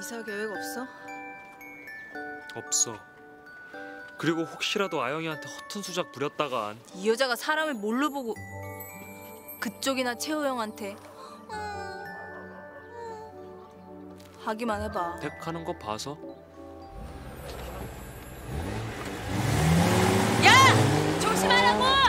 이사 계획 없어? 없어. 그리고 혹시라도 아영이한테 허튼 수작 부렸다간 이 여자가 사람을 뭘로 보고 그쪽이나 채호 형한테 하기만 해봐. 택하는 거 봐서. 야! 조심하라고!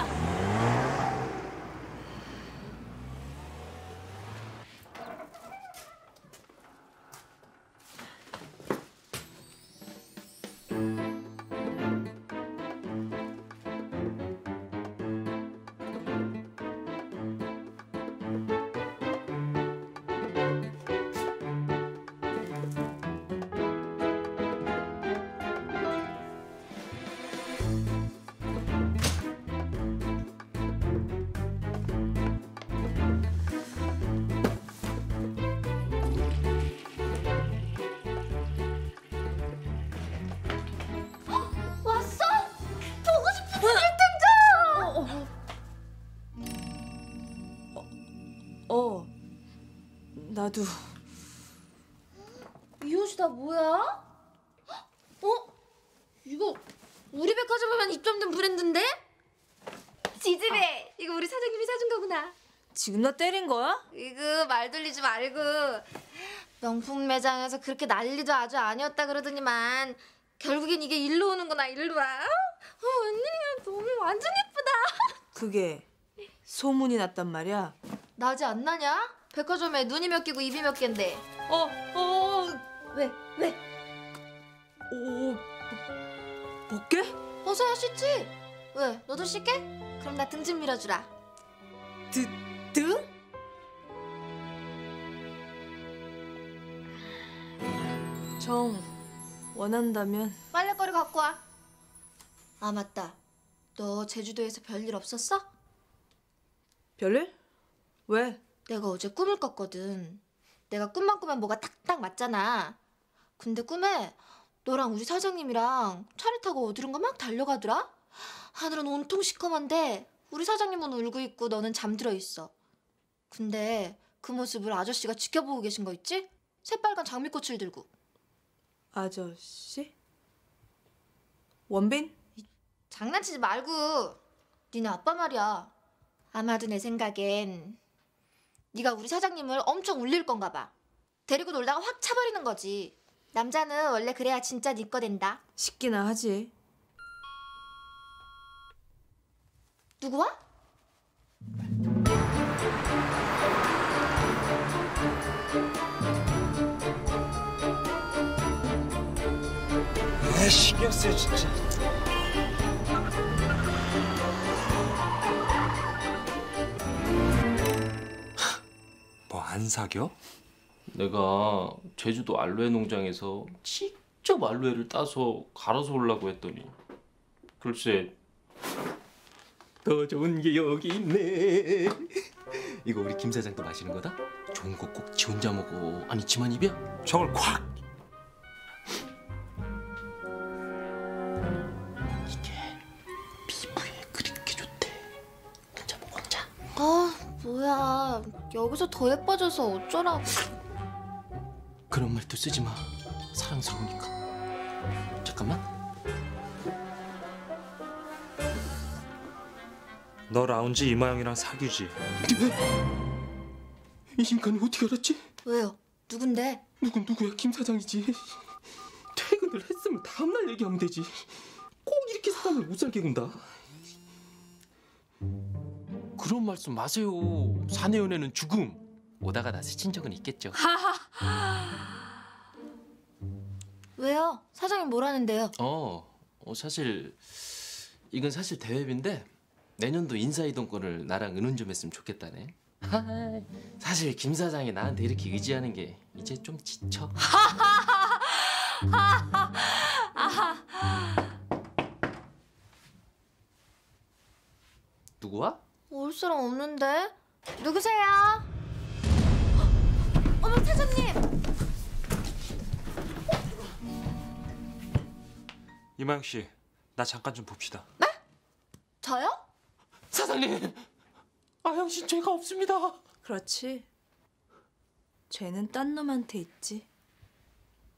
나도. 이 옷이 다 뭐야? 이거 우리 백화점에만 입점된 브랜드인데? 지지배! 이거 우리 사장님이 사준 거구나. 지금 나 때린 거야? 이거 말 돌리지 말고. 명품 매장에서 그렇게 난리도 아주 아니었다 그러더니만 결국엔 이게 일로 오는구나. 일로 와. 언니 너무 완전 예쁘다. 그게 소문이 났단 말이야. 나지 안 나냐? 백화점에 눈이 몇 개고 입이 몇 개인데. 왜? 볼게? 어서야 씻지? 왜? 너도 씻게? 그럼 나 등 좀 밀어주라. 등? 정 원한다면. 빨래거리 갖고 와. 아 맞다. 너 제주도에서 별일 없었어? 별일? 왜? 내가 어제 꿈을 꿨거든. 내가 꿈만 꾸면 뭐가 딱딱 맞잖아. 근데 꿈에 너랑 우리 사장님이랑 차를 타고 어디론가 막 달려가더라? 하늘은 온통 시커먼데 우리 사장님은 울고 있고 너는 잠들어 있어. 근데 그 모습을 아저씨가 지켜보고 계신 거 있지? 새빨간 장미꽃을 들고. 아저씨? 원빈? 장난치지 말고. 니네 아빠 말이야. 아마도 내 생각엔 네가 우리 사장님을 엄청 울릴 건가 봐. 데리고 놀다가 확 차버리는 거지. 남자는 원래 그래야 진짜 네 거 된다. 싶기나 하지. 누구와? 신경 쓰여 진짜. 뭐 안 사겨? 내가 제주도 알로에 농장에서 직접 알로에를 따서 갈아서 오려고 했더니 글쎄 더 좋은 게 여기 있네. 이거 우리 김 사장도 마시는 거다? 좋은 거 꼭 지 혼자 먹어. 아니 지만 입이야? 저걸 콱! 이게 피부에 그렇게 좋대. 혼자 먹어 혼자. 아 뭐야. 여기서 더 예뻐져서 어쩌라고. 그런 말도 쓰지 마. 사랑스러우니까. 잠깐만. 너 라운지 이마영이랑 사귀지? 이 인간이 어떻게 알았지? 왜요? 누군데? 누구야? 김 사장이지. 퇴근을 했으면 다음날 얘기하면 되지. 꼭 이렇게 사람을 못 살게 군다. 그런 말씀 마세요. 사내 연애는 죽음. 오다가 다 스친 적은 있겠죠. 왜요? 사장님 뭐라는데요? 사실 이건 사실 대회비인데 내년도 인사이동권을 나랑 은혼 좀 했으면 좋겠다네. 사실 김 사장이 나한테 이렇게 의지하는 게 이제 좀 지쳐. 누구야? 올 사람 없는데? 누구세요? 어머 사장님! 이마영 씨, 나 잠깐 좀 봅시다. 네? 저요? 사장님! 아영 씨 죄가 없습니다. 그렇지. 죄는 딴 놈한테 있지.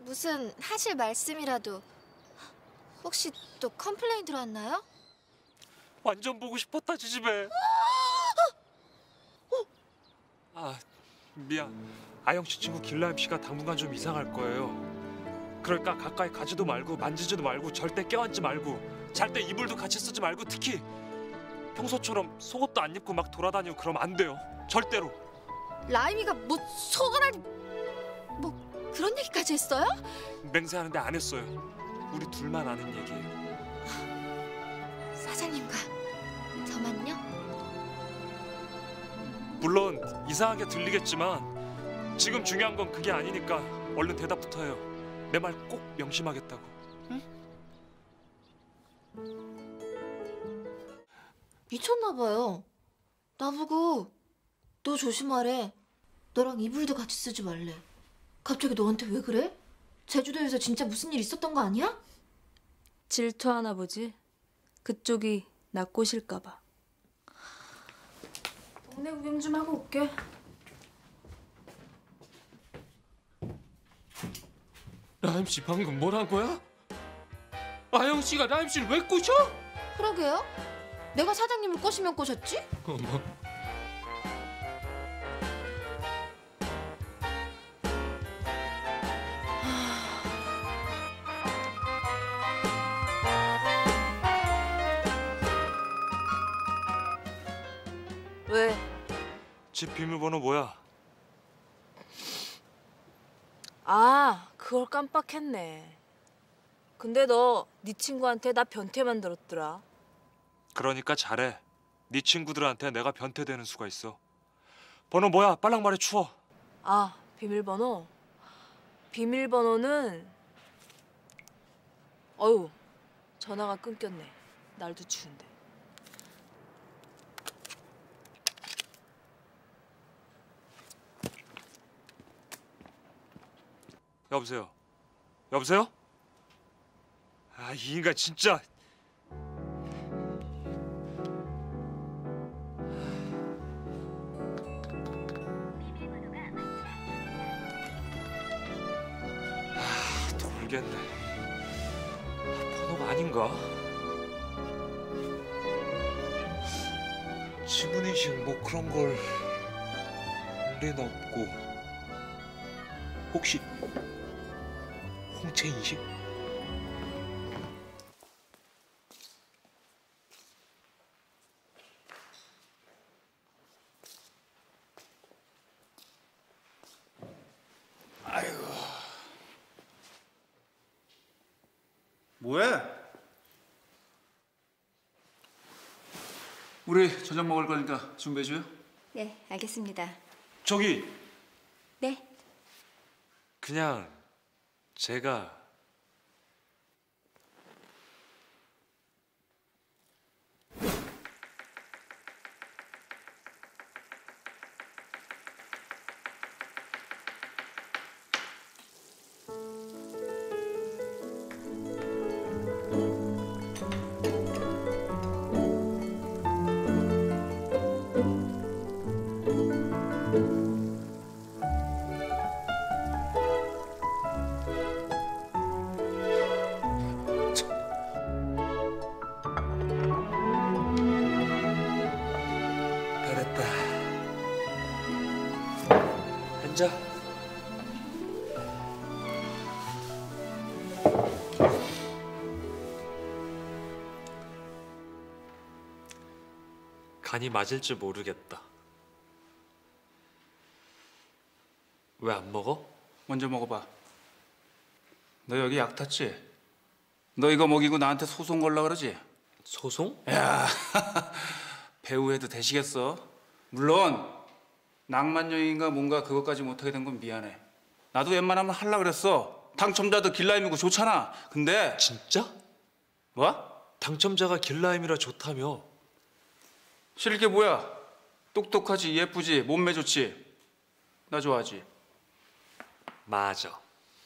무슨 하실 말씀이라도. 혹시 또 컴플레인 들어왔나요? 완전 보고 싶었다 지집애. 아 미안. 아영 씨 친구 길라임 씨가 당분간 좀 이상할 거예요. 그러니까 가까이 가지도 말고 만지지도 말고 절대 껴안지 말고 잘 때 이불도 같이 쓰지 말고 특히 평소처럼 속옷도 안 입고 막 돌아다니고 그러면 안 돼요. 절대로. 라임이가 뭐 속으라니 뭐 그런 얘기까지 했어요? 맹세하는데 안 했어요. 우리 둘만 아는 얘기예요. 사장님과 저만요? 물론 이상하게 들리겠지만 지금 중요한 건 그게 아니니까 얼른 대답부터 해요. 내 말 꼭 명심하겠다고. 미쳤나 봐요. 나보고 너 조심하래. 너랑 이불도 같이 쓰지 말래. 갑자기 너한테 왜 그래? 제주도에서 진짜 무슨 일 있었던 거 아니야? 질투하나 보지. 그쪽이 나 꼬실까 봐. 동네 구경 좀 하고 올게. 라임 씨 방금 뭐란 거야? 아영 씨가 라임 씨를 왜 꼬셔? 그러게요. 내가 사장님을 꼬시면 꼬셨지? 어머. 왜? 집 비밀번호 뭐야? 아, 그걸 깜빡했네. 근데 너 네 친구한테 나 변태 만들었더라. 그러니까 잘해. 네 친구들한테 내가 변태되는 수가 있어. 번호 뭐야? 빨랑 말해 추워. 아, 비밀번호? 비밀번호는 어휴, 전화가 끊겼네. 날도 추운데. 여보세요? 여보세요? 아, 이 인간 진짜. 아, 돌겠네. 번호가 아닌가? 지문인식 뭐 그런 걸 리는 없고 혹시 홍채 인식? 뭐해? 우리 저녁 먹을 거니까 준비해줘요. 네, 알겠습니다. 저기 네, 그냥 제가 잘했다. 앉아. 간이 맞을지 모르겠다. 왜 안 먹어? 먼저 먹어봐. 너 여기 약 탔지? 너 이거 먹이고 나한테 소송 걸라 그러지? 소송? 야, 배우 해도 되시겠어? 물론 낭만여인인가 뭔가 그것까지 못하게 된 건 미안해. 나도 웬만하면 할라 그랬어. 당첨자도 길라임이고 좋잖아. 근데 진짜? 뭐? 당첨자가 길라임이라 좋다며. 싫을 게 뭐야? 똑똑하지, 예쁘지, 몸매 좋지. 나 좋아하지. 맞아.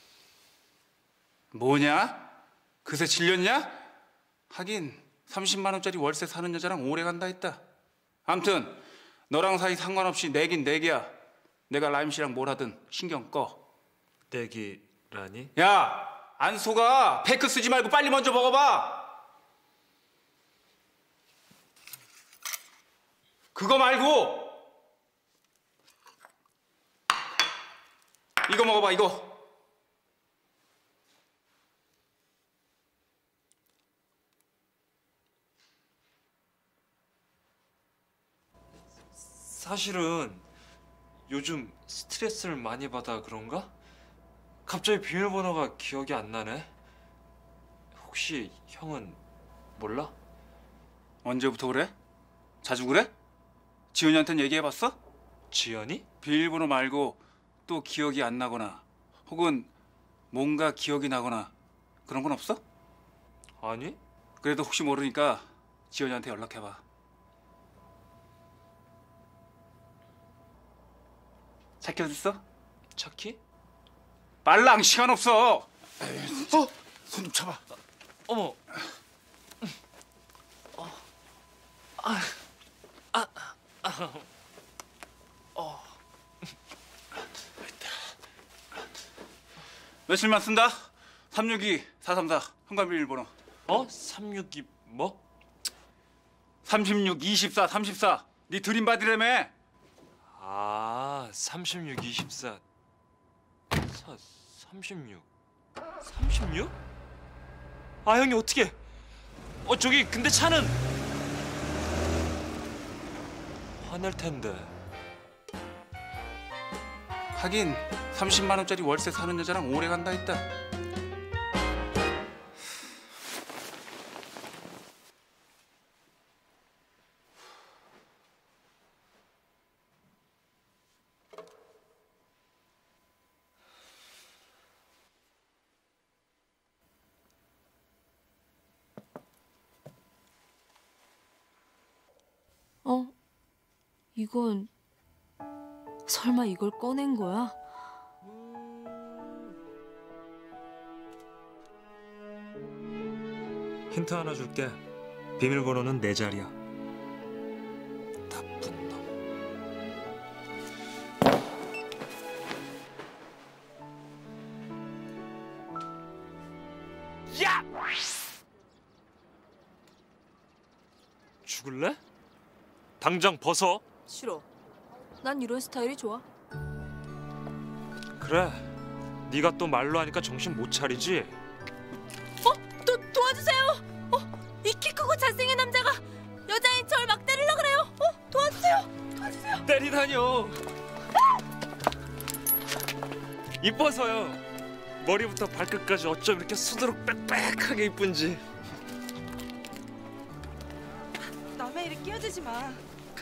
뭐냐? 그새 질렸냐? 하긴 30만 원짜리 월세 사는 여자랑 오래 간다 했다. 암튼 너랑 사이 상관없이 내긴 내기야. 내가 라임 씨랑 뭘 하든 신경 꺼. 내기 라니? 야, 안 속아. 페이크 쓰지 말고 빨리 먼저 먹어봐. 그거 말고 이거 먹어봐, 이거. 사실은 요즘 스트레스를 많이 받아 그런가? 갑자기 비밀번호가 기억이 안 나네. 혹시 형은 몰라? 언제부터 그래? 자주 그래? 지훈이한테는 얘기해봤어? 지연이? 비밀번호 말고 또 기억이 안 나거나 혹은 뭔가 기억이 나거나 그런 건 없어? 아니? 그래도 혹시 모르니까 지훈이한테 연락해봐. 찾겨졌어? 차키? 빨랑, 시간 없어. 손 좀 잡아. 어머. 며칠만 쓴다. 362-434 현관 비밀번호. 362 뭐? 36-24, 34. 네 드림바디라며. 36, 24. 36. 36? 형이 어떻게? 저기 근데 차는 화낼 텐데. 하긴 30만 원짜리 월세 사는 여자랑 오래 간다 했다. 이건 설마 이걸 꺼낸 거야? 힌트 하나 줄게. 비밀번호는 4자리야. 나쁜 놈. 야! 죽을래? 당장 벗어. 싫어. 난 이런 스타일이 좋아. 그래. 네가 또 말로 하니까 정신 못 차리지? 도와주세요. 이 키 크고 잘생긴 남자가 여자인 절 막 때리려 그래요. 도와주세요. 때리다뇨. 이뻐서요. 머리부터 발끝까지 어쩜 이렇게 수두룩 빽빽하게 이쁜지. 남의 일에 끼어들지 마.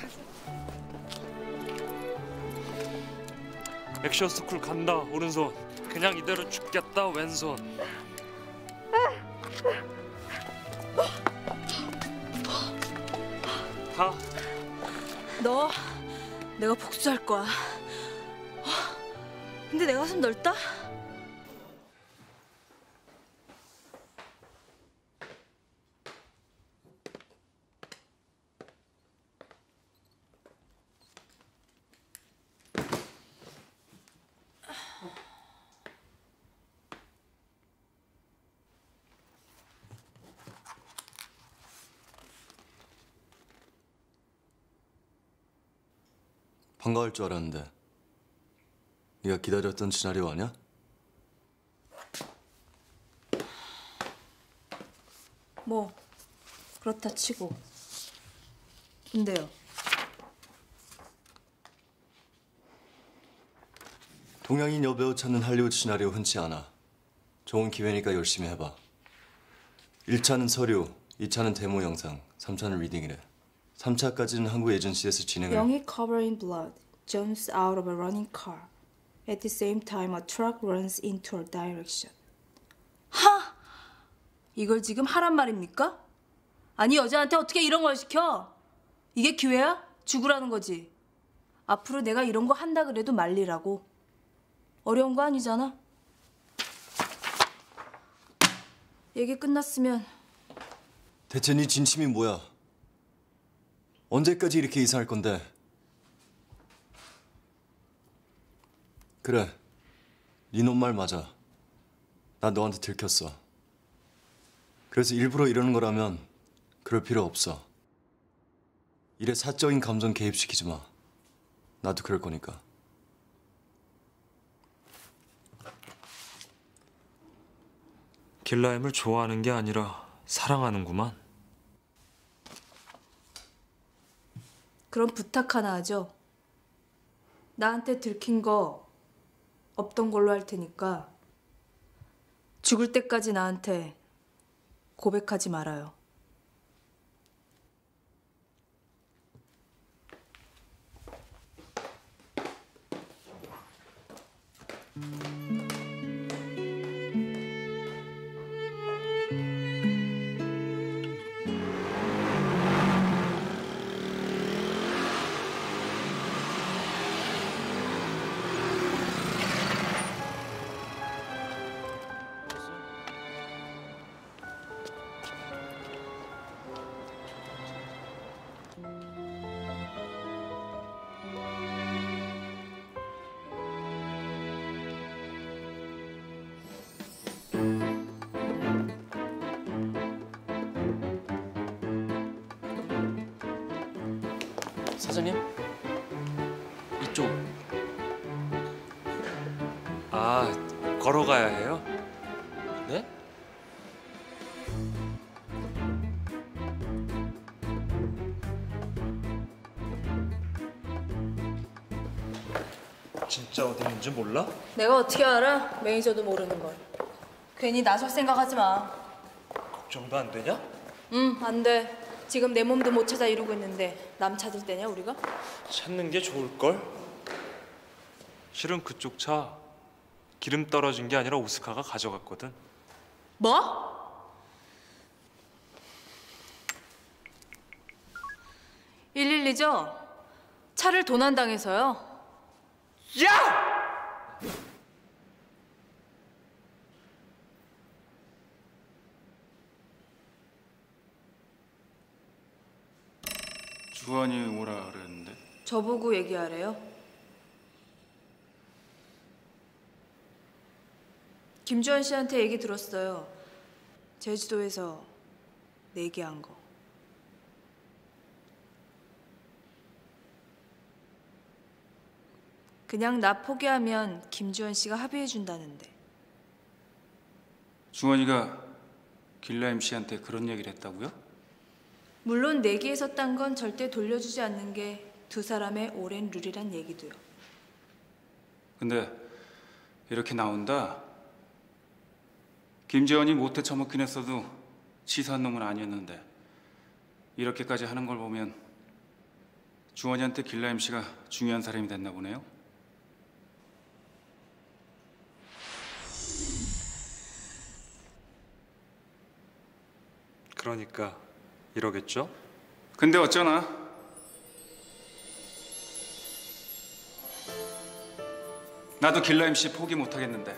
액션 스쿨 간다. 오른손. 그냥 이대로 죽겠다. 왼손. 다. 너 내가 복수할 거야. 근데 내 가슴 넓다? 반가울 줄 알았는데 네가 기다렸던 시나리오 아니야? 뭐 그렇다 치고. 근데요. 동양인 여배우 찾는 할리우드 시나리오 흔치 않아. 좋은 기회니까 열심히 해봐. 1차는 서류, 2차는 데모 영상, 3차는 리딩이래. 3차까지는 한국 에이전시에서 진행을. 영이 covered in blood, jumps out of a running car. At the same time, a truck runs into her direction. 이걸 지금 하란 말입니까? 아니 여자한테 어떻게 이런 걸 시켜? 이게 기회야? 죽으라는 거지. 앞으로 내가 이런 거 한다 그래도 말리라고. 어려운 거 아니잖아. 얘기 끝났으면 대체 네 진심이 뭐야? 언제까지 이렇게 이상할 건데? 그래, 네 놈 말 맞아. 나 너한테 들켰어. 그래서 일부러 이러는 거라면 그럴 필요 없어. 일에 사적인 감정 개입시키지 마. 나도 그럴 거니까. 길라임을 좋아하는 게 아니라 사랑하는구만. 그럼 부탁 하나 하죠. 나한테 들킨 거 없던 걸로 할 테니까 죽을 때까지 나한테 고백하지 말아요. 사장님, 이쪽. 아, 걸어가야 해요? 네? 진짜 어디 있는지 몰라? 내가 어떻게 알아? 매니저도 모르는 걸. 괜히 나설 생각하지 마. 걱정도 안 되냐? 안 돼. 지금 내 몸도 못 찾아 이러고 있는데 남 찾을 때냐 우리가? 찾는 게 좋을걸? 실은 그쪽 차 기름 떨어진 게 아니라 오스카가 가져갔거든. 뭐? 112죠? 차를 도난당해서요. 야! 주원이 오라 그랬는데. 저보고 얘기하래요. 김주환 씨한테 얘기 들었어요. 제주도에서 내기한 거. 그냥 나 포기하면 김주환 씨가 합의해 준다는데. 주원이가 길라임 씨한테 그런 얘기를 했다고요? 물론 내기에서 딴 건 절대 돌려주지 않는 게 두 사람의 오랜 룰이란 얘기도요. 근데 이렇게 나온다. 김재원이 못해 처먹긴 했어도 치사한 놈은 아니었는데 이렇게까지 하는 걸 보면 주원이한테 길라임 씨가 중요한 사람이 됐나 보네요. 그러니까 이러겠죠? 근데 어쩌나? 나도 길라임 씨 포기 못 하겠는데.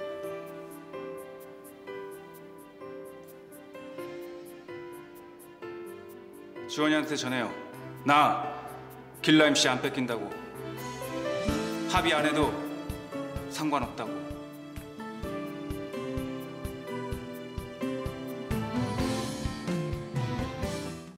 주원이한테 전해요. 나 길라임 씨 안 뺏긴다고. 합의 안 해도 상관없다고.